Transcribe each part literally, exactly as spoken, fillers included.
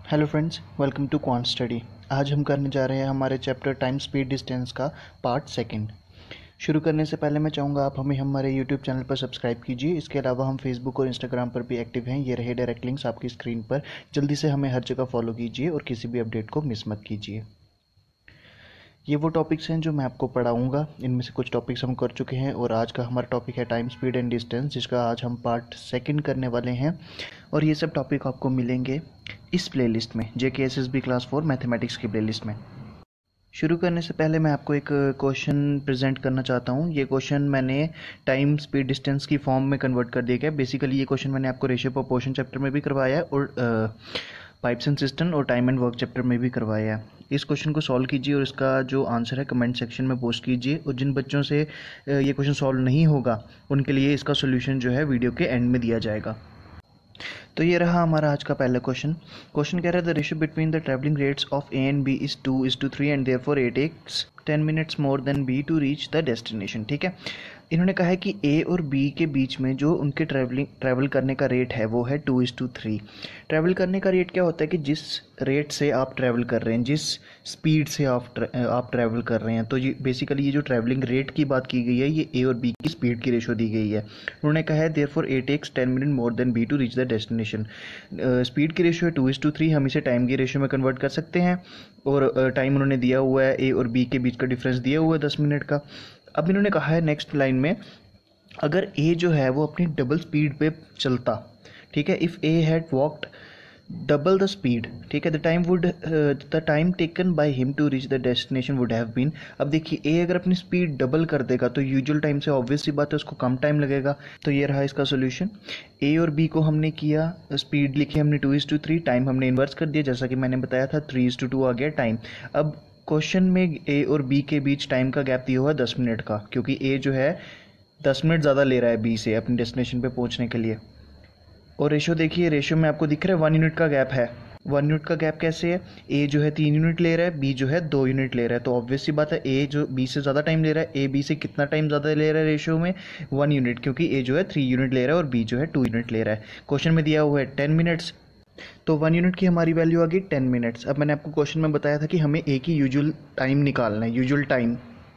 Hello friends, welcome to quant study. आज हम करने जा रहे हैं हमारे चैप्टर टाइम स्पीड डिस्टेंस का पार्ट सेकंड। शुरू करने से पहले मैं चाहूँगा आप हमें हमारे यूट्यूब चैनल पर सब्सक्राइब कीजिए। इसके अलावा हम फेसबुक और इंस्टाग्राम पर भी एक्टिव हैं। ये रहे डायरेक्ट लिंक्स आपकी स्क्रीन पर। जल्दी से हमें हर जगह फॉलो कीजिए और किसी भी अपडेट को मिस मत कीजिए। ये वो टॉपिक्स हैं जो मैं आपको पढ़ाऊँगा। इनमें से कुछ टॉपिक्स हम कर चुके हैं और आज का हमारा टॉपिक है टाइम स्पीड एंड डिस्टेंस, जिसका आज हम पार्ट सेकंड करने वाले हैं। और ये सब टॉपिक आपको मिलेंगे इस प्लेलिस्ट में, J K S S B class four mathematics की प्लेलिस्ट में। शुरू करने से पहले मैं आपको एक क्वेश्चन प्रेजेंट करना चाहता हूँ। ये क्वेश्चन मैंने टाइम स्पीड डिस्टेंस की फॉर्म में कन्वर्ट कर दिया गया। बेसिकली ये क्वेश्चन मैंने आपको रेशियो प्रोपोर्शन चैप्टर में भी करवाया है और पाइप्स एंड सिस्टम और टाइम एंड वर्क चैप्टर में भी करवाया है। इस क्वेश्चन को सॉल्व कीजिए और इसका जो आंसर है कमेंट सेक्शन में पोस्ट कीजिए। और जिन बच्चों से ये क्वेश्चन सॉल्व नहीं होगा उनके लिए इसका सोल्यूशन जो है वीडियो के एंड में दिया जाएगा। तो ये रहा हमारा आज का पहला क्वेश्चन। क्वेश्चन कह रहा है the ratio between the travelling rates of A and B is two is two three and therefore A takes ten minutes more than B to reach the destination. ठीक है, इन्होंने कहा है कि ए और बी के बीच में जो उनके ट्रैवलिंग ट्रैवल करने का रेट है वो है two is two three. Travel करने का रेट क्या होता है कि जिस रेट से आप ट्रैवल कर रहे हैं, जिस स्पीड से आप आप ट्रैवल कर रहे हैं, तो ये बेसिकली ये जो ट्रैवलिंग रेट की बात की गई है ये ए और बी की स्पीड की रेशो दी गई है। उन्होंने कहा है therefore A takes ten minute more than B to reach the destination. Speed की रेशो है टू इज टू थ्री, हम इसे टाइम की रेशो में कन्वर्ट कर सकते हैं और टाइम उन्होंने दिया हुआ है ए और बी के बीच का डिफरेंस दिया हुआ है दस मिनट का। अब इन्होंने कहा है नेक्स्ट लाइन में अगर ए जो है वो अपनी डबल स्पीड पे चलता, ठीक है, if A had walked double the speed, ठीक है, the time would the time taken by him to reach the destination would have been. अब देखिए ए अगर अपनी स्पीड डबल कर देगा तो यूजुअल टाइम से ऑब्वियस सी बात है उसको कम टाइम लगेगा। तो ये रहा इसका सोल्यूशन। ए और बी को हमने किया, स्पीड लिखी हमने two is two three, time हमने इन्वर्स कर दिया जैसा कि मैंने बताया था, थ्री इज टू टू आ गया टाइम। अब क्वेश्चन में ए और बी के बीच टाइम का गैप दिया हुआ है दस मिनट का, क्योंकि ए जो है दस मिनट ज़्यादा ले रहा है बी से अपनी डेस्टिनेशन पे पहुंचने के लिए। और रेशो देखिए, रेशो में आपको दिख रहा है वन यूनिट का गैप है। वन यूनिट का गैप कैसे है? ए जो है तीन यूनिट ले रहा है, बी जो है दो यूनिट ले रहा है। तो ऑब्वियस सी बात है ए जो बी से ज़्यादा टाइम ले रहा है, ए बी से कितना टाइम ज़्यादा ले रहा है रेशो में? वन यूनिट, क्योंकि ए जो है थ्री यूनिट ले रहा है और बी जो है टू यूनिट ले रहा है। क्वेश्चन में दिया हुआ है टेन मिनट्स, तो वन यूनिट की हमारी वैल्यू आ गई टेन मिनट्स। अब मैंने आपको क्वेश्चन में बताया था कि हमें ए की यूजुअल टाइम निकालना है, यूजुअल टाइम।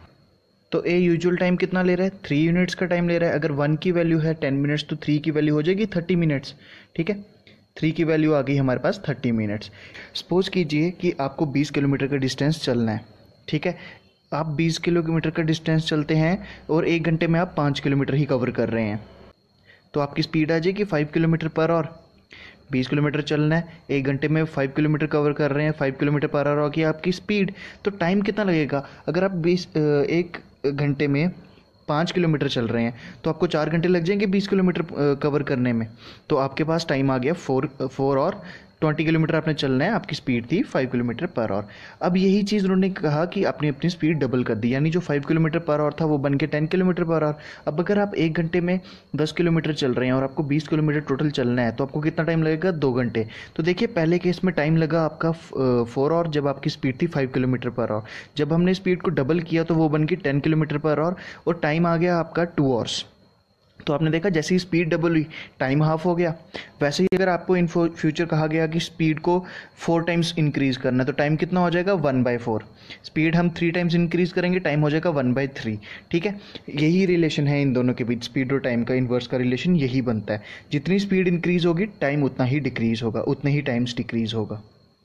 तो ए यूजुअल टाइम कितना ले रहा है? थ्री यूनिट्स का टाइम ले रहा है। अगर वन की वैल्यू है टेन मिनट्स तो थ्री की वैल्यू हो जाएगी थर्टी मिनट्स। ठीक है, थ्री की वैल्यू आ गई हमारे पास थर्टी मिनट्स। सपोज कीजिए कि आपको बीस किलोमीटर का डिस्टेंस चलना है। ठीक है, आप बीस किलोमीटर का डिस्टेंस चलते हैं और एक घंटे में आप पाँच किलोमीटर ही कवर कर रहे हैं, तो आपकी स्पीड आ जाएगी फाइव किलोमीटर पर आवर। बीस किलोमीटर चलना है, एक घंटे में फाइव किलोमीटर कवर कर रहे हैं, फाइव किलोमीटर पर आवर होगी आपकी स्पीड। तो टाइम कितना लगेगा? अगर आप बीस एक घंटे में पाँच किलोमीटर चल रहे हैं तो आपको चार घंटे लग जाएंगे बीस किलोमीटर कवर करने में। तो आपके पास टाइम आ गया फोर फोर और ट्वेंटी किलोमीटर आपने चलना है, आपकी स्पीड थी फाइव किलोमीटर पर आवर। अब यही चीज़ उन्होंने कहा कि आपने अपनी स्पीड डबल कर दी, यानी जो फाइव किलोमीटर पर आवर था वो बन के टेन किलोमीटर पर आवर। अब अगर आप एक घंटे में दस किलोमीटर चल रहे हैं और आपको बीस किलोमीटर टोटल चलना है तो आपको कितना टाइम लगेगा? दो घंटे। तो देखिए पहले केस में टाइम लगा आपका फोर आवर जब आपकी स्पीड थी फाइव किलोमीटर पर आवर। जब हमने स्पीड को डबल किया तो वो बन के टेन किलोमीटर पर आवर और टाइम आ गया आपका टू आवर्स। तो आपने देखा जैसे ही स्पीड डबल हुई टाइम हाफ हो गया। वैसे ही अगर आपको इन फ्यूचर कहा गया कि स्पीड को फोर टाइम्स इंक्रीज करना है तो टाइम कितना हो जाएगा? One by four. स्पीड हम थ्री टाइम्स इंक्रीज करेंगे, टाइम हो जाएगा वन बाई थ्री। ठीक है, यही रिलेशन है इन दोनों के बीच, स्पीड और टाइम का इन्वर्स का रिलेशन यही बनता है। जितनी स्पीड इंक्रीज होगी टाइम उतना ही डिक्रीज होगा, उतने ही टाइम्स डिक्रीज होगा।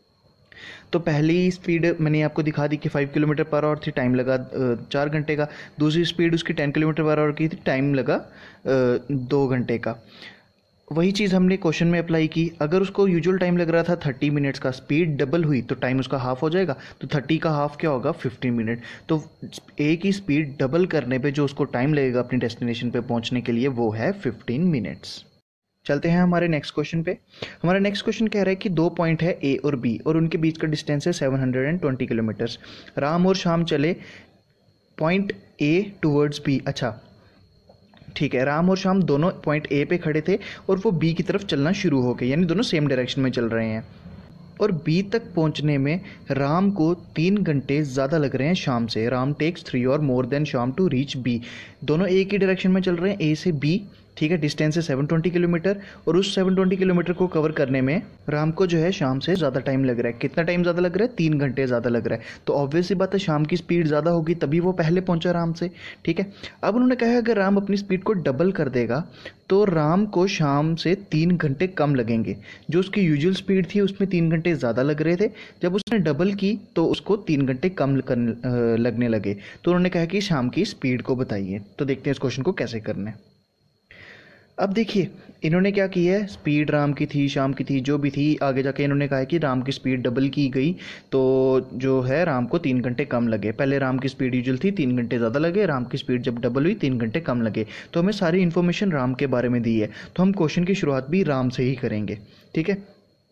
तो पहली स्पीड मैंने आपको दिखा दी कि फाइव किलोमीटर पर आवर थी, टाइम लगा चार घंटे का। दूसरी स्पीड उसकी टेन किलोमीटर पर आवर की थी, टाइम लगा दो घंटे का। वही चीज़ हमने क्वेश्चन में अप्लाई की। अगर उसको यूजुअल टाइम लग रहा था थर्टी मिनट्स का, स्पीड डबल हुई तो टाइम उसका हाफ हो जाएगा। तो थर्टी का हाफ क्या होगा? Fifteen minute. तो ए की स्पीड डबल करने पे जो उसको टाइम लगेगा अपनी डेस्टिनेशन पे पहुंचने के लिए वो है फिफ्टीन मिनट्स। चलते हैं हमारे नेक्स्ट क्वेश्चन पे। हमारा नेक्स्ट क्वेश्चन कह रहा है कि दो पॉइंट है ए और बी और उनके बीच का डिस्टेंस है seven hundred twenty kilometres. Ram और शाम चले पॉइंट ए टूवर्ड्स बी। अच्छा ठीक है, राम और शाम दोनों पॉइंट ए पे खड़े थे और वो बी की तरफ चलना शुरू हो गए, यानी दोनों सेम डायरेक्शन में चल रहे हैं। और बी तक पहुंचने में राम को तीन घंटे ज़्यादा लग रहे हैं शाम से। राम टेक्स थ्री और more than Shyam to reach B. दोनों एक ही डायरेक्शन में चल रहे हैं, ए से बी, ठीक है, डिस्टेंस है सेवन ट्वेंटी किलोमीटर और उस सेवन ट्वेंटी किलोमीटर को कवर करने में राम को जो है शाम से ज़्यादा टाइम लग रहा है। कितना टाइम ज़्यादा लग रहा है? तीन घंटे ज़्यादा लग रहा है। तो ऑब्वियस सी बात है शाम की स्पीड ज़्यादा होगी, तभी वो पहले पहुंचा राम से। ठीक है, अब उन्होंने कहा है अगर राम अपनी स्पीड को डबल कर देगा तो राम को शाम से तीन घंटे कम लगेंगे। जो उसकी यूजुअल स्पीड थी उसमें तीन घंटे ज़्यादा लग रहे थे, जब उसने डबल की तो उसको तीन घंटे कम लगने लगे। तो उन्होंने कहा कि शाम की स्पीड को बताइए। तो देखते हैं इस क्वेश्चन को कैसे करना है। अब देखिए इन्होंने क्या किया है, स्पीड राम की थी, शाम की थी, जो भी थी, आगे जाके इन्होंने कहा है कि राम की स्पीड डबल की गई तो जो है राम को तीन घंटे कम लगे। पहले राम की स्पीड यूजुअल थी, तीन घंटे ज़्यादा लगे, राम की स्पीड जब डबल हुई तीन घंटे कम लगे। तो हमें सारी इन्फॉर्मेशन राम के बारे में दी है, तो हम क्वेश्चन की शुरुआत भी राम से ही करेंगे। ठीक है,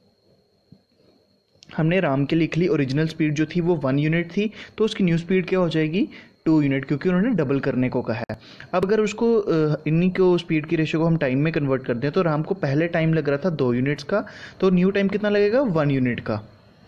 हमने राम के लिख ली ओरिजिनल स्पीड जो थी वो वन यूनिट थी, तो उसकी न्यू स्पीड क्या हो जाएगी? टू यूनिट, क्योंकि उन्होंने डबल करने को कहा है। अब अगर उसको इन्हीं को स्पीड की रेशियो को हम टाइम में कन्वर्ट कर दें तो राम को पहले टाइम लग रहा था दो यूनिट्स का, तो न्यू टाइम कितना लगेगा? वन यूनिट का।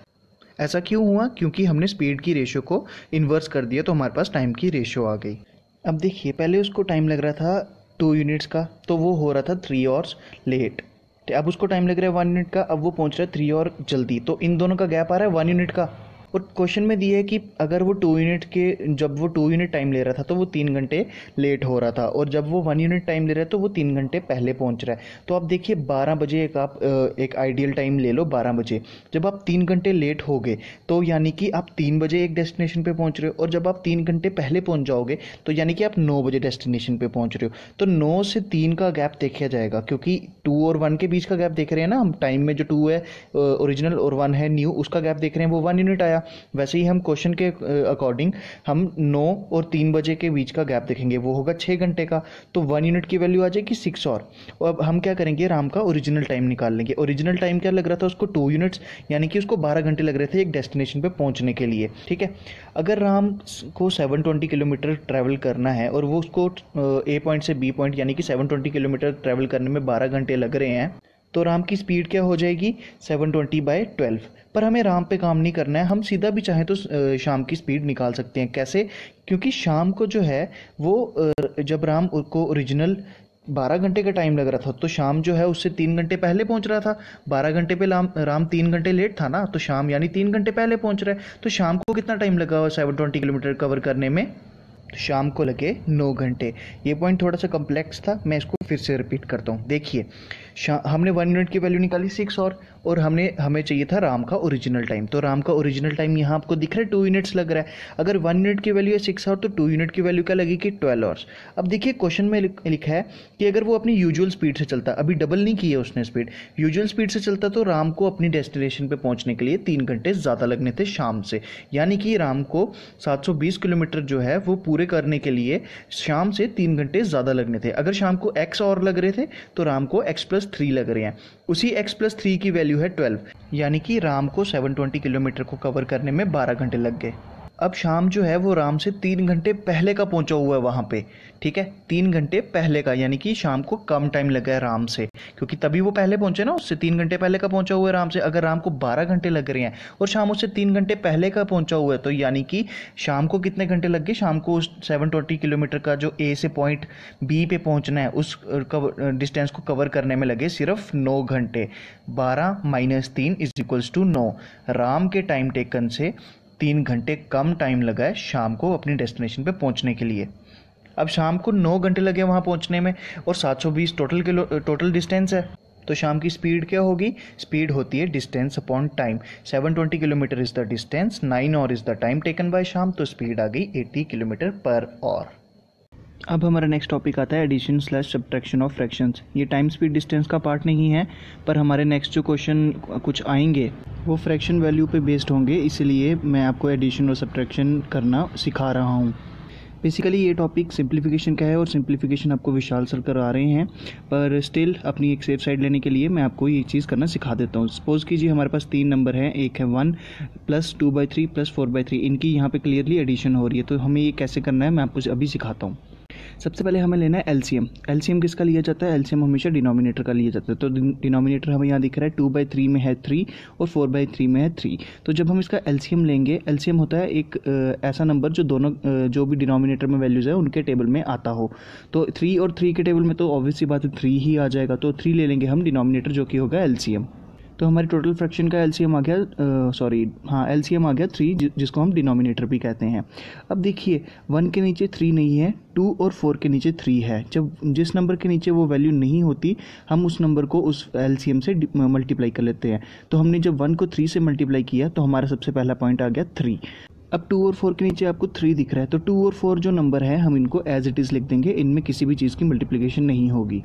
ऐसा क्यों हुआ? क्योंकि हमने स्पीड की रेशियो को इन्वर्स कर दिया, तो हमारे पास टाइम की रेशियो आ गई। अब देखिए पहले उसको टाइम लग रहा था टू यूनिट्स का, तो वो हो रहा था थ्री आवर्स लेट। अब उसको टाइम लग रहा है वन यूनिट का, अब वो पहुंच रहा है थ्री और जल्दी, तो इन दोनों का गैप आ रहा है वन यूनिट का। और क्वेश्चन में दिया है कि अगर वो टू यूनिट के जब वो टू यूनिट टाइम ले रहा था तो वो तीन घंटे लेट हो रहा था, और जब वो वन यूनिट टाइम ले रहा है तो वो तीन घंटे पहले पहुंच रहा है। तो आप देखिए बारह बजे एक आप एक आइडियल टाइम ले लो, बारह बजे। जब आप तीन घंटे लेट हो गए तो यानी कि आप तीन बजे एक डेस्टिनेशन पे पहुंच रहे हो, और जब आप तीन घंटे पहले पहुंच जाओगे तो यानी कि आप नौ बजे डेस्टिनेशन पे पहुंच रहे हो। तो नौ से तीन का गैप देखा जाएगा, क्योंकि टू और वन के बीच का गैप देख रहे हैं ना हम, टाइम में जो टू है ओरिजिनल और वन है न्यू, उसका गैप देख रहे हैं, वो वन यूनिट आया। वैसे ही हम क्वेश्चन के अकॉर्डिंग हम नौ और तीन बजे के बीच का गैप देखेंगे, वो होगा छः घंटे का, तो वन यूनिट की वैल्यू आ जाएगी सिक्स। और अब हम क्या करेंगे, राम का ओरिजिनल टाइम निकाल लेंगे। ओरिजिनल टाइम क्या लग रहा था उसको? टू यूनिट्स, यानी कि उसको बारह घंटे लग रहे थे एक डेस्टिनेशन पे पहुंचने के लिए। ठीक है, अगर राम को सेवन ट्वेंटी किलोमीटर ट्रैवल करना है और वो उसको ए पॉइंट से बी पॉइंट यानी कि सेवन ट्वेंटी किलोमीटर ट्रैवल करने में बारह घंटे लग रहे हैं, तो राम की स्पीड क्या हो जाएगी? Seven twenty by twelve. पर हमें राम पे काम नहीं करना है, हम सीधा भी चाहें तो शाम की स्पीड निकाल सकते हैं। कैसे? क्योंकि शाम को जो है वो जब राम को ओरिजिनल बारह घंटे का टाइम लग रहा था तो शाम जो है उससे तीन घंटे पहले पहुंच रहा था। बारह घंटे पे राम राम तीन घंटे लेट था ना, तो शाम यानी तीन घंटे पहले पहुंच रहा है। तो शाम को कितना टाइम लगा हुआ सेवन ट्वेंटी किलोमीटर कवर करने में? तो शाम को लगे नौ घंटे। ये पॉइंट थोड़ा सा कॉम्प्लेक्स था, मैं इसको फिर से रिपीट करता हूँ। देखिए हमने वन यूनिट की वैल्यू निकाली सिक्स, और और हमने हमें चाहिए था राम का ओरिजिनल टाइम। तो राम का ओरिजिनल टाइम यहाँ आपको दिख रहा है टू यूनिट्स लग रहा है। अगर वन यूनिट की वैल्यू है सिक्स आवर तो टू यूनिट की वैल्यू क्या लगेगी? Twelve hours. अब देखिए क्वेश्चन में लिखा है कि अगर वो अपनी यूजुअल स्पीड से चलता, अभी डबल नहीं की है उसने स्पीड, यूजुअल स्पीड से चलता तो राम को अपनी डेस्टिनेशन पे पहुंचने के लिए तीन घंटे ज़्यादा लगने थे शाम से। यानी कि राम को सात सौ बीस किलोमीटर जो है वो पूरे करने के लिए शाम से तीन घंटे ज़्यादा लगने थे। अगर शाम को एक्स और लग रहे थे तो राम को एक्स प्लस थ्री लग रहे हैं। उसी x प्लस थ्री की वैल्यू है ट्वेल्व, यानी कि राम को सेवन ट्वेंटी किलोमीटर को कवर करने में बारह घंटे लग गए। अब शाम जो है वो राम से तीन घंटे पहले का पहुंचा हुआ है वहाँ पे। ठीक है, तीन घंटे पहले का, यानी कि शाम को कम टाइम लगा है राम से, क्योंकि तभी वो पहले पहुंचे ना, उससे तीन घंटे पहले का पहुंचा हुआ है राम से। अगर राम को बारह घंटे लग रहे हैं और शाम उससे तीन घंटे पहले का पहुंचा हुआ है, तो यानी कि शाम को कितने घंटे लग गए? शाम को उस सेवन ट्वेंटी किलोमीटर का जो ए से पॉइंट बी पे पहुंचना है उस डिस्टेंस को कवर करने में लगे सिर्फ नौ घंटे। बारह माइनस तीन इज इक्वल्स टू नौ। राम के टाइम टेकन से तीन घंटे कम टाइम लगा है शाम को अपनी डेस्टिनेशन पे पहुंचने के लिए। अब शाम को नौ घंटे लगे वहाँ पहुंचने में, और सात सौ बीस टोटल किलो टोटल डिस्टेंस है, तो शाम की स्पीड क्या होगी? स्पीड होती है distance upon time. Seven twenty kilometre is the distance, nine hour is the time taken by Shyam, तो स्पीड आ गई एटी किलोमीटर पर आवर। अब हमारा नेक्स्ट टॉपिक आता है addition slash subtraction of fractions. ये टाइम स्पीड डिस्टेंस का part नहीं है, पर हमारे नेक्स्ट जो क्वेश्चन कुछ आएंगे वो फ्रैक्शन वैल्यू पे बेस्ड होंगे, इसलिए मैं आपको एडिशन और सब्ट्रैक्शन करना सिखा रहा हूँ। बेसिकली ये टॉपिक सिंप्लीफिकेशन का है और सिंप्लीफिकेशन आपको विशाल सर करा रहे हैं, पर स्टिल अपनी एक सेफ साइड लेने के लिए मैं आपको ये चीज़ करना सिखा देता हूँ। सपोज़ कीजिए हमारे पास तीन नंबर हैं, एक है one plus two by three plus four by three, इनकी यहाँ पे क्लियरली एडिशन हो रही है, तो हमें ये कैसे करना है मैं आपको अभी सिखाता हूँ। सबसे पहले हमें लेना है एलसीएम। एलसीएम किसका लिया जाता है? एलसीएम हमेशा डिनोमिनेटर का लिया जाता है। तो डिनोमिनेटर हमें यहाँ दिख रहा है टू बाई थ्री में है थ्री और फोर बाई थ्री में है थ्री। तो जब हम इसका एलसीएम लेंगे, एलसीएम होता है एक आ, ऐसा नंबर जो दोनों आ, जो भी डिनोमिनेटर में वैल्यूज़ है उनके टेबल में आता हो। तो थ्री और थ्री के टेबल में तो ऑब्वियसली बात है थ्री ही आ जाएगा, तो थ्री ले लेंगे हम डिनोमिनेटर, जो कि होगा एलसीएम। तो हमारी टोटल फ्रैक्शन का एलसीएम आ गया, सॉरी हाँ एलसीएम आ गया थ्री, जिसको हम डिनोमिनेटर भी कहते हैं। अब देखिए वन के नीचे थ्री नहीं है, टू और फोर के नीचे थ्री है। जब जिस नंबर के नीचे वो वैल्यू नहीं होती, हम उस नंबर को उस एलसीएम से मल्टीप्लाई कर लेते हैं। तो हमने जब वन को थ्री से मल्टीप्लाई किया तो हमारा सबसे पहला पॉइंट आ गया थ्री। अब टू और फोर के नीचे आपको थ्री दिख रहा है, तो टू और फोर जो नंबर है हम इनको एज इट इज़ लिख देंगे, इनमें किसी भी चीज़ की मल्टीप्लिकेशन नहीं होगी।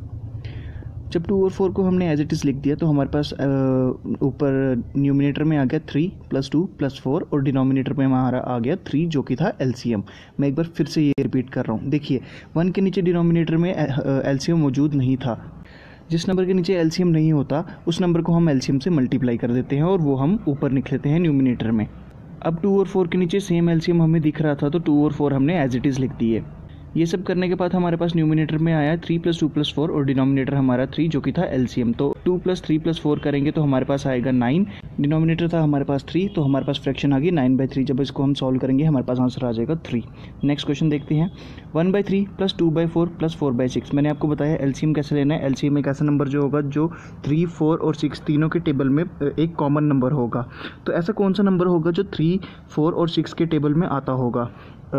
जब टू और फोर को हमने एज इट इज़ लिख दिया तो हमारे पास ऊपर न्यूमिनेटर में आ गया three plus two plus four और डिनोमिनेटर में हमारा आ गया थ्री, जो कि था एलसीएम। मैं एक बार फिर से ये रिपीट कर रहा हूँ। देखिए वन के नीचे डिनोमिनेटर में एलसीएम मौजूद नहीं था। जिस नंबर के नीचे एलसीएम नहीं होता उस नंबर को हम एलसीएम से मल्टीप्लाई कर देते हैं और वो हम ऊपर लिख लेते हैं न्यूमिनेटर में। अब टू और फोर के नीचे सेम एलसीएम हमें दिख रहा था, तो टू और फोर हमने एज इट इज़ लिख दिए। ये सब करने के बाद हमारे पास न्यूमिनेटर में आया three plus two plus four और डिनोमिनेटर हमारा थ्री, जो कि था एलसीएम। तो two plus three plus four करेंगे तो हमारे पास आएगा नाइन। डिनोमिनेटर था हमारे पास थ्री, तो हमारे पास फ्रैक्शन आ गई नाइन बाई थ्री। जब इसको हम सॉल्व करेंगे हमारे पास आंसर आ जाएगा थ्री। नेक्स्ट क्वेश्चन देखते हैं। One by three plus two by four plus four by six. मैंने आपको बताया एलसीएम कैसे लेना है। एलसीएम एक ऐसा नंबर जो होगा जो थ्री फोर और सिक्स तीनों के टेबल में एक कॉमन नंबर होगा। तो ऐसा कौन सा नंबर होगा जो थ्री फोर और सिक्स के टेबल में आता होगा?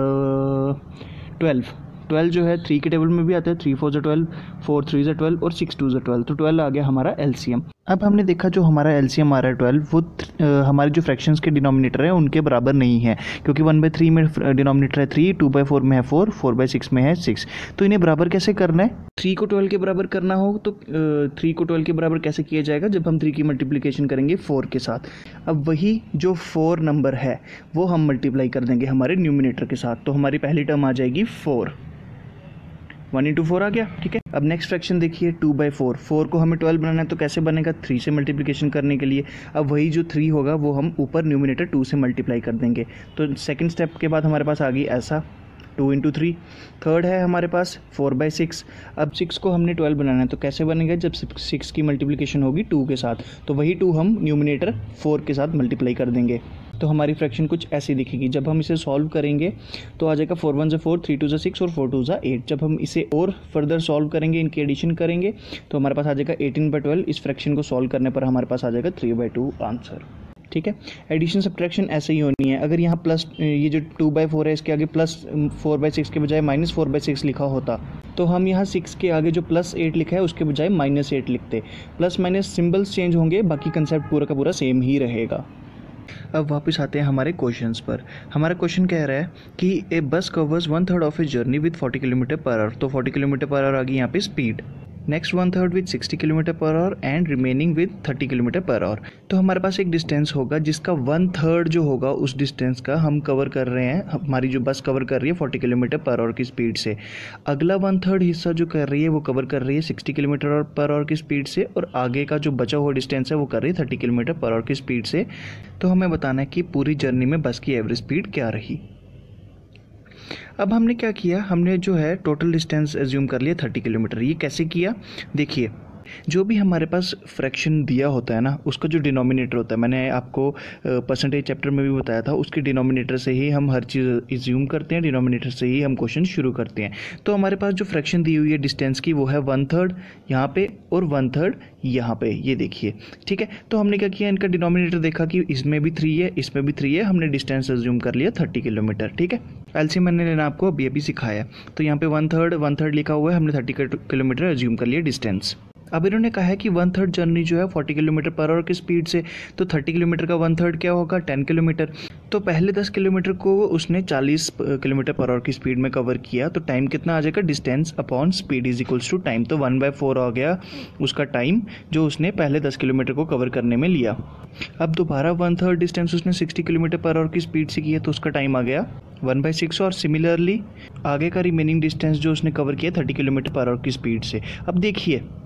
ट्वेल्व। ट्वेल्व जो है थ्री के टेबल में भी आता है, थ्री फोर ज़ा ट्वेल्व, फोर थ्री ज़ा ट्वेल्व और सिक्स टू ज़ा ट्वेल्व। तो ट्वेल्व आ गया हमारा एलसीएम। अब हमने देखा जो हमारा एलसीएम आ रहा है ट्वेल्व, वो आ, हमारे जो फ्रैक्शंस के डिनोमिनेटर हैं उनके बराबर नहीं है, क्योंकि वन बाई थ्री में डिनोमिनेटर है थ्री, टू बाई फोर में है फोर, फोर बाई सिक्स में है सिक्स। तो इन्हें बराबर कैसे करना है? थ्री को ट्वेल्व के बराबर करना हो तो थ्री को ट्वेल्व के बराबर कैसे किया जाएगा? जब हम थ्री की मल्टीप्लिकेशन करेंगे फोर के साथ। अब वही जो फोर नंबर है वो हम मल्टीप्लाई कर देंगे हमारे न्यूमिनेटर के साथ, तो हमारी पहली टर्म आ जाएगी फोर। वन इंटू फोर आ गया, ठीक है। अब नेक्स्ट फ्रैक्शन देखिए टू बाई फोर। फोर को हमें ट्वेल्व बनाना है तो कैसे बनेगा? थ्री से मल्टीप्लिकेशन करने के लिए। अब वही जो थ्री होगा वो हम ऊपर न्यूमिनेटर टू से मल्टीप्लाई कर देंगे। तो सेकंड स्टेप के बाद हमारे पास आ गई ऐसा टू इंटू थ्री। थर्ड है हमारे पास फोर बाई सिक्स। अब सिक्स को हमने ट्वेल्व बनाना है तो कैसे बनेगा? जब सिक्स की मल्टीप्लिकेशन होगी टू के साथ, तो वही टू हम न्यूमिनेटर फोर के साथ मल्टीप्लाई कर देंगे। तो हमारी फ्रैक्शन कुछ ऐसी दिखेगी। जब हम इसे सॉल्व करेंगे तो आ जाएगा फोर वन ज़ा फोर, थ्री टू ज़ा सिक्स और फोर टू ज़ा एट। जब हम इसे और फर्दर सॉल्व करेंगे, इनकी एडिशन करेंगे, तो हमारे पास आ जाएगा एटीन बाई ट्वेल्व। इस फ्रैक्शन को सॉल्व करने पर हमारे पास आ जाएगा थ्री बाई टू आंसर, ठीक है। एडिशन सब्ट्रैक्शन ऐसे ही होनी है। अगर यहाँ प्लस ये जो टू बाई फोर है इसके आगे प्लस फोर बाई सिक्स के बजाय माइनस फोर बाई सिक्स लिखा होता तो हम यहाँ सिक्स के आगे जो प्लस एट लिखा है उसके बजाय माइनस एट लिखते। प्लस माइनस सिंबल्स चेंज होंगे, बाकी कंसेप्ट पूरा का पूरा सेम ही रहेगा। अब वापस आते हैं हमारे क्वेश्चंस पर। हमारा क्वेश्चन कह रहा है कि A bus covers one third of a journey with forty kilometre per hour. तो फोर्टी किलोमीटर पर आवर आ गई यहाँ पे speed. Next one third with sixty kilometre per hour and remaining with thirty kilometre per hour. तो हमारे पास एक distance होगा जिसका वन थर्ड जो होगा उस डिस्टेंस का हम कवर कर रहे हैं, हमारी जो बस कवर कर रही है फोर्टी किलोमीटर पर आवर की स्पीड से। अगला वन थर्ड हिस्सा जो कर रही है वो कवर कर रही है सिक्सटी किलोमीटर पर आवर की स्पीड से, और आगे का जो बचा हुआ डिस्टेंस है वो कर रही है थर्टी किलोमीटर पर आवर की स्पीड से। तो हमें बताना है कि पूरी जर्नी में बस की एवरेज स्पीड क्या रही। अब हमने क्या किया, हमने जो है टोटल डिस्टेंस एज्यूम कर लिया थर्टी किलोमीटर। ये कैसे किया? देखिए, जो भी हमारे पास फ्रैक्शन दिया होता है ना, उसका जो डिनोमिनेटर होता है, मैंने आपको परसेंटेज चैप्टर में भी बताया था, उसके डिनोमिनेटर से ही हम हर चीज़ एज्यूम करते हैं, डिनोमिनेटर से ही हम क्वेश्चन शुरू करते हैं। तो हमारे पास जो फ्रैक्शन दी हुई है डिस्टेंस की वो है वन थर्ड यहाँ पे और वन थर्ड यहाँ पे, ये देखिए, ठीक है। तो हमने क्या किया, इनका डिनोमिनेटर देखा कि इसमें भी थ्री है, इसमें भी थ्री है, हमने डिस्टेंस एज्यूम कर लिया थर्टी किलोमीटर, ठीक है। एलसीएम मैंने लेना आपको अभी अभी सिखाया। तो यहाँ पे वन थर्ड वन थर्ड लिखा हुआ है, हमने थर्टी किलोमीटर एज्यूम कर लिया डिस्टेंस। अब इन्होंने कहा है कि वन थर्ड जर्नी जो है फोर्टी किलोमीटर पर आवर की स्पीड से, तो थर्टी किलोमीटर का वन थर्ड क्या होगा, टेन किलोमीटर। तो पहले दस किलोमीटर को उसने चालीस किलोमीटर पर आवर की स्पीड में कवर किया, तो टाइम कितना आ जाएगा, distance upon speed is equals to time. तो वन बाय फोर आ गया उसका टाइम जो उसने पहले दस किलोमीटर को कवर करने में लिया। अब दोबारा वन थर्ड डिस्टेंस उसने सिक्सटी किलोमीटर पर आवर की स्पीड से किया, तो उसका टाइम आ गया वन बाई सिक्स। और सिमिलरली आगे का रिमेनिंग डिस्टेंस जो उसने कवर किया थर्टी किलोमीटर पर आवर की स्पीड से। अब देखिए,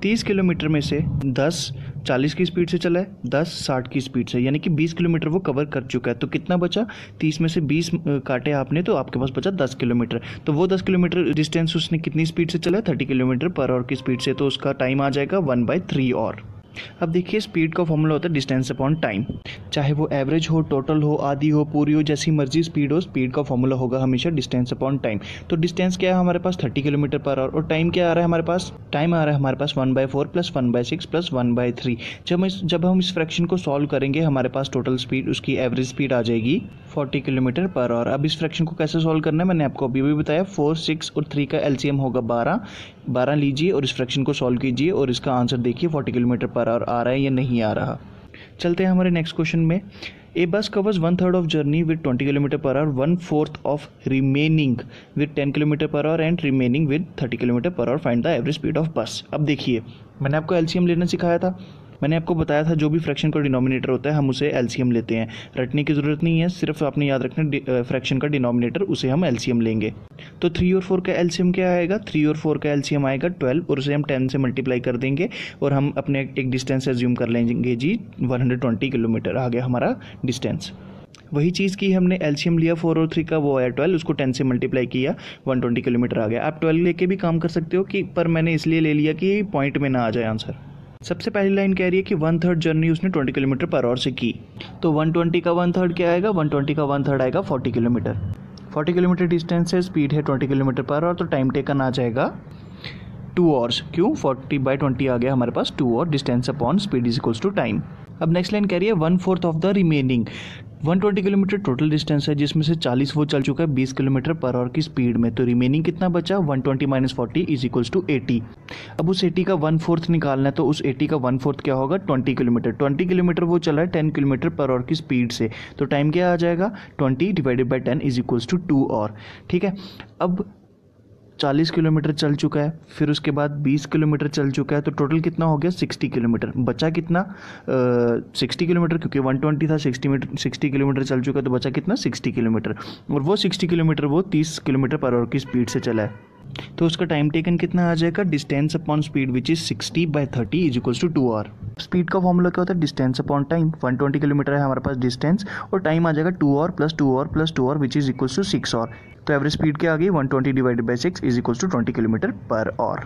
तीस किलोमीटर में से दस चालीस की स्पीड से चला है, दस साठ की स्पीड से, यानी कि बीस किलोमीटर वो कवर कर चुका है। तो कितना बचा, तीस में से बीस काटे आपने तो आपके पास बचा दस किलोमीटर। तो वो दस किलोमीटर डिस्टेंस उसने कितनी स्पीड से चला है, तीस किलोमीटर पर आवर की स्पीड से, तो उसका टाइम आ जाएगा वन बाई थ्री और। अब देखिए स्पीड का फॉर्मूला होता है डिस्टेंस अपॉन टाइम, चाहे वो एवरेज हो, टोटल हो, आधी हो, पूरी हो, जैसी मर्जी स्पीड हो, स्पीड का फॉर्मूला होगा हमेशा डिस्टेंस अपॉन टाइम। तो डिस्टेंस क्या है हमारे पास तीस किलोमीटर पर आवर, और टाइम क्या आ रहा है हमारे पास, टाइम आ रहा है हमारे पास one by four plus one by six plus one by three. जब हम इस जब हम इस फ्रैक्शन को सॉल्व करेंगे हमारे पास टोटल स्पीड, उसकी एवरेज स्पीड आ जाएगी चालीस किलोमीटर पर आवर। अब इस फ्रैक्शन को कैसे सॉल्व करना है मैंने आपको अभी भी बताया, फोर सिक्स और थ्री का एलसीएम होगा बारह, बारह लीजिए और इस फ्रैक्शन को सॉल्व कीजिए और इसका आंसर देखिए चालीस किलोमीटर पर आवर आ रहा है या नहीं आ रहा। चलते हैं हमारे नेक्स्ट क्वेश्चन में। A bus covers one third of journey with twenty kilometre per hour, one fourth of remaining with ten kilometre per hour and remaining with thirty kilometre per hour, find the average speed of bus. अब देखिए मैंने आपको LCM लेना सिखाया था, मैंने आपको बताया था जो भी फ्रैक्शन का डिनोमिनेटर होता है हम उसे एलसीएम लेते हैं, रटने की ज़रूरत नहीं है, सिर्फ आपने याद रखना फ्रैक्शन का डिनोमिनेटर, उसे हम एलसीएम लेंगे। तो थ्री और फोर का एलसीएम क्या आएगा, थ्री और फोर का एलसीएम आएगा ट्वेल्व, और उसे हम टेन से मल्टीप्लाई कर देंगे और हम अपने एक डिस्टेंस एज्यूम कर लेंगे जी वन हंड्रेड ट्वेंटी किलोमीटर आ गया हमारा डिस्टेंस। वही चीज़ की हमने एलसीएम लिया फोर और थ्री का, वो आया ट्वेल्व, उसको टेन से मल्टीप्लाई किया वन ट्वेंटी किलोमीटर आ गया। आप ट्वेल्व लेके भी काम कर सकते हो कि, पर मैंने इसलिए ले लिया कि पॉइंट में ना आ जाए आंसर। सबसे पहली लाइन कह रही है कि वन थर्ड जर्नी उसने ट्वेंटी किलोमीटर पर आवर से की, तो वन ट्वेंटी का वन थर्ड क्या आएगा, वन ट्वेंटी का वन थर्ड आएगा forty kilometre. Forty kilometre distance है, स्पीड है ट्वेंटी किलोमीटर पर आवर, तो टाइम टेकन आ जाएगा टू आवर्स। क्यों, फोर्टी बाई ट्वेंटी आ गया हमारे पास टू और distance upon speed is equals to time. अब नेक्स्ट लाइन कह रही है one fourth of the remaining, one twenty kilometre total distance है जिसमें से चालीस वो चल चुका है बीस किलोमीटर पर आवर की स्पीड में, तो रिमेनिंग कितना बचा, one twenty minus forty is equals to eighty. अब उस एटी का वन फोर्थ निकालना है, तो उस एटी का वन फोर्थ क्या होगा, ट्वेंटी किलोमीटर। ट्वेंटी किलोमीटर वो चला है टेन किलोमीटर पर आवर की स्पीड से, तो टाइम क्या आ जाएगा, twenty divided by ten is equals to two और। ठीक है, अब चालीस किलोमीटर चल चुका है, फिर उसके बाद बीस किलोमीटर चल चुका है, तो टोटल कितना हो गया साठ किलोमीटर। बचा कितना, साठ किलोमीटर, क्योंकि वन ट्वेंटी था, साठ मीटर साठ किलोमीटर चल चुका है, तो बचा कितना साठ किलोमीटर, और वो साठ किलोमीटर वो तीस किलोमीटर पर आवर की स्पीड से चला है, तो उसका टाइम टेकन कितना आ जाएगा, distance upon speed which is sixty by thirty is equals to two hour. Speed का फॉर्मूला क्या होता है, distance upon time. One twenty kilometre है हमारे पास डिस्टेंस, और टाइम आ जाएगा two hour plus two hour plus two hour which is equals to six hour. तो एवरेज स्पीड क्या आ गई, one twenty divided by six is equals to twenty kilometre per hour.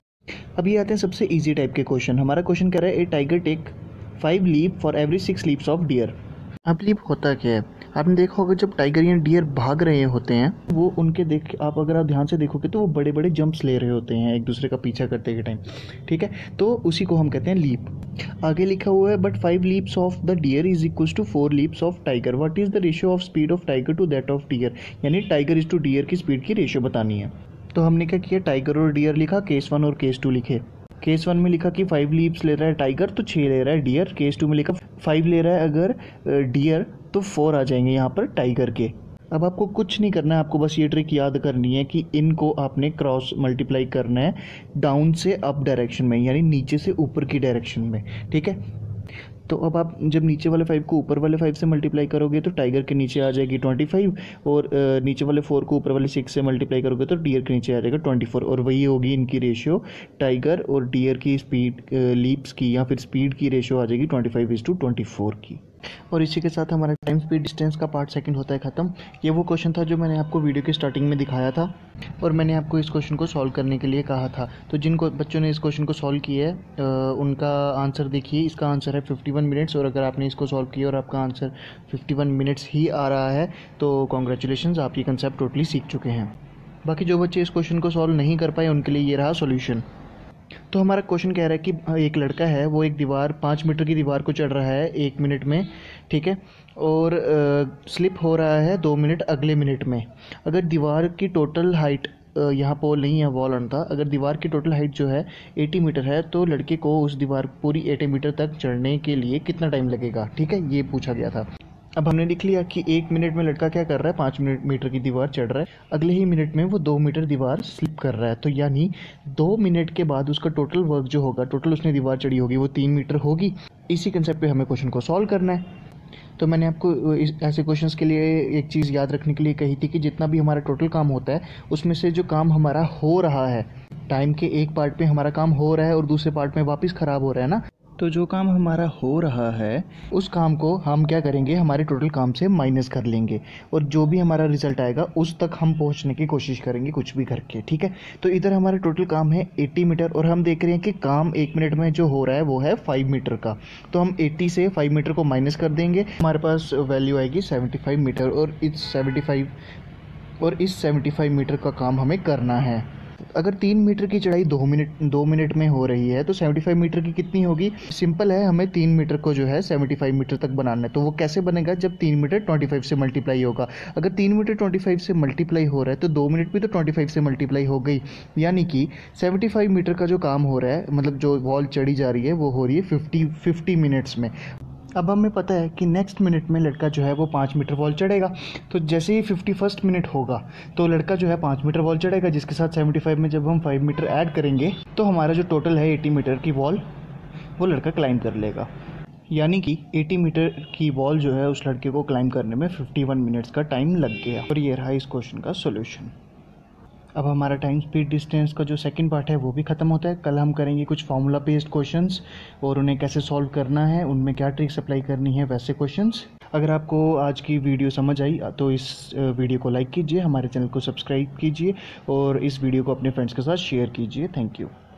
अभी आते हैं सबसे इजी टाइप के क्वेश्चन। हमारा क्वेश्चन कह रहा है a tiger take five leap for every six leaps of deer. अब लीप होता क्या है, आपने देखा होगा जब टाइगर या डियर भाग रहे होते हैं, वो उनके देख आप अगर आप ध्यान से देखोगे तो वो बड़े बड़े जंप्स ले रहे होते हैं एक दूसरे का पीछा करते के टाइम। ठीक है, तो उसी को हम कहते हैं लीप। आगे लिखा हुआ है but five leaps of the deer is equals to four leaps of tiger, what is the ratio of speed of tiger to that of deer, यानी टाइगर इज टू डियर की स्पीड की ratio बतानी है। तो हमने क्या किया, tiger और डियर लिखा, केस वन और केस टू लिखे। केस वन में लिखा कि फाइव लीप्स ले रहा है टाइगर तो छः ले रहा है डियर, केस टू में लिखा फाइव ले रहा है अगर डियर तो फोर आ जाएंगे यहाँ पर टाइगर के। अब आपको कुछ नहीं करना है, आपको बस ये ट्रिक याद करनी है कि इनको आपने क्रॉस मल्टीप्लाई करना है डाउन से अप डायरेक्शन में, यानी नीचे से ऊपर की डायरेक्शन में। ठीक है, तो अब आप जब नीचे वाले फाइव को ऊपर वाले फाइव से मल्टीप्लाई करोगे तो टाइगर के नीचे आ जाएगी ट्वेंटी फाइव, और नीचे वाले फोर को ऊपर वाले सिक्स से मल्टीप्लाई करोगे तो डियर के नीचे आ जाएगा ट्वेंटी फोर, और वही होगी इनकी रेशियो, टाइगर और डियर की स्पीड लीप्स की या फिर स्पीड की रेशियो आ जाएगी twenty five is to twenty four की। और इसी के साथ हमारा टाइम स्पीड डिस्टेंस का पार्ट सेकंड होता है ख़त्म। ये वो क्वेश्चन था जो मैंने आपको वीडियो की स्टार्टिंग में दिखाया था, और मैंने आपको इस क्वेश्चन को सॉल्व करने के लिए कहा था। तो जिन बच्चों ने इस क्वेश्चन को सॉल्व किया है उनका आंसर देखिए, इसका आंसर है फिफ्टी वन मिनट्स, और अगर आपने इसको सॉल्व किया और आपका आंसर फिफ्टी वन मिनट्स ही आ रहा है तो कॉन्ग्रेचुलेशंस, आप ये कंसेप्ट टोटली सीख चुके हैं। बाकी जो बच्चे इस क्वेश्चन को सॉल्व नहीं कर पाए उनके लिए ये रहा सॉल्यूशन। तो हमारा क्वेश्चन कह रहा है कि एक लड़का है, वो एक दीवार पाँच मीटर की दीवार को चढ़ रहा है एक मिनट में, ठीक है, और आ, स्लिप हो रहा है दो मिनट अगले मिनट में। अगर दीवार की टोटल हाइट, यहाँ पोल नहीं है वॉल ऑन था, अगर दीवार की टोटल हाइट जो है अस्सी मीटर है तो लड़के को उस दीवार पूरी अस्सी मीटर तक चढ़ने के लिए कितना टाइम लगेगा। ठीक है, ये पूछा गया था। अब हमने लिख लिया कि एक मिनट में लड़का क्या कर रहा है, पाँच मिनट मीटर की दीवार चढ़ रहा है, अगले ही मिनट में वो दो मीटर दीवार स्लिप कर रहा है, तो यानी दो मिनट के बाद उसका टोटल वर्क जो होगा, टोटल उसने दीवार चढ़ी होगी वो तीन मीटर होगी। इसी कंसेप्ट पे हमें क्वेश्चन को सॉल्व करना है। तो मैंने आपको इस ऐसे क्वेश्चंस के लिए एक चीज़ याद रखने के लिए कही थी कि जितना भी हमारा टोटल काम होता है उसमें से जो काम हमारा हो रहा है, टाइम के एक पार्ट पे हमारा काम हो रहा है और दूसरे पार्ट में वापस ख़राब हो रहा है ना, तो जो काम हमारा हो रहा है उस काम को हम क्या करेंगे, हमारे टोटल काम से माइनस कर लेंगे और जो भी हमारा रिजल्ट आएगा उस तक हम पहुंचने की कोशिश करेंगे कुछ भी करके। ठीक है, तो इधर हमारा टोटल काम है अस्सी मीटर और हम देख रहे हैं कि काम एक मिनट में जो हो रहा है वो है फाइव मीटर का। तो हम अस्सी से फाइव मीटर को माइनस कर देंगे, हमारे पास वैल्यू आएगी पचहत्तर मीटर और इस पचहत्तर और इस पचहत्तर मीटर का काम हमें करना है। अगर तीन मीटर की चढ़ाई दो मिनट दो मिनट में हो रही है तो पचहत्तर मीटर की कितनी होगी? सिंपल है, हमें तीन मीटर को जो है पचहत्तर मीटर तक बनाना है। तो वो कैसे बनेगा? जब तीन मीटर पच्चीस से मल्टीप्लाई होगा। अगर तीन मीटर पच्चीस से मल्टीप्लाई हो रहा है तो दो मिनट भी तो पच्चीस से मल्टीप्लाई हो गई, यानी कि पचहत्तर मीटर का जो काम हो रहा है, मतलब जो वॉल चढ़ी जा रही है वो हो रही है फिफ्टी फिफ्टी मिनट्स में। अब हमें पता है कि नेक्स्ट मिनट में लड़का जो है वो पाँच मीटर वॉल चढ़ेगा। तो जैसे ही फिफ्टी फर्स्ट मिनट होगा तो लड़का जो है पाँच मीटर वॉल चढ़ेगा, जिसके साथ पचहत्तर में जब हम पाँच मीटर ऐड करेंगे तो हमारा जो टोटल है अस्सी मीटर की वॉल वो लड़का क्लाइंब कर लेगा। यानी कि अस्सी मीटर की वॉल जो है उस लड़के को क्लाइंब करने में इक्यावन मिनट्स का टाइम लग गया। और ये रहा इस क्वेश्चन का सोल्यूशन। अब हमारा टाइम स्पीड डिस्टेंस का जो सेकंड पार्ट है वो भी ख़त्म होता है। कल हम करेंगे कुछ फार्मूला बेस्ड क्वेश्चंस और उन्हें कैसे सॉल्व करना है, उनमें क्या ट्रिक्स अप्लाई करनी है, वैसे क्वेश्चंस। अगर आपको आज की वीडियो समझ आई तो इस वीडियो को लाइक कीजिए, हमारे चैनल को सब्सक्राइब कीजिए और इस वीडियो को अपने फ्रेंड्स के साथ शेयर कीजिए। Thank you.